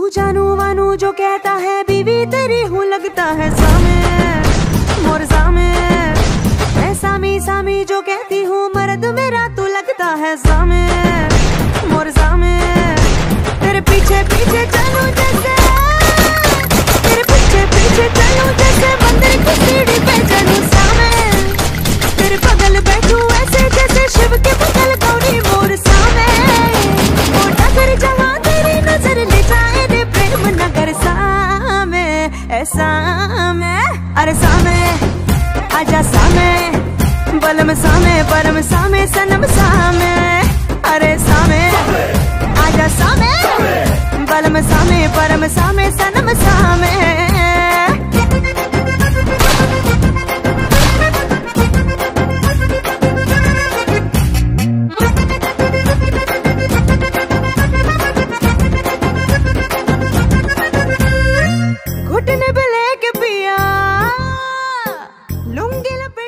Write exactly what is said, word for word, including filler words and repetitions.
तू जानू वानू जो कहता है बीवी तेरी हूँ लगता है सामे मोर सामे। मैं सामी सामी जो कहती हूँ मर्द मेरा तू लगता है सामे मोर सामे। तेरे पीछे पीछे चलूं जैसे तेरे पीछे पीछे चलूं जैसे मंदिर की सीढ़ी पे चलूं सामे। तेरे बगल बैठूं ऐसे जैसे शिव के बगल गौरी मोर सामे। ओ नगर जहाँ तेरी नजर ले जाए रे प्रेम नगर सामे ऐसा मैं। अरे सामे आजा सामे बलम सामे परम सामे सनम सामे। अरे सामे आजा सामे बलम सामे परम सामे सनम सामे। घुटने पे लेके पिया लुंगी लपेट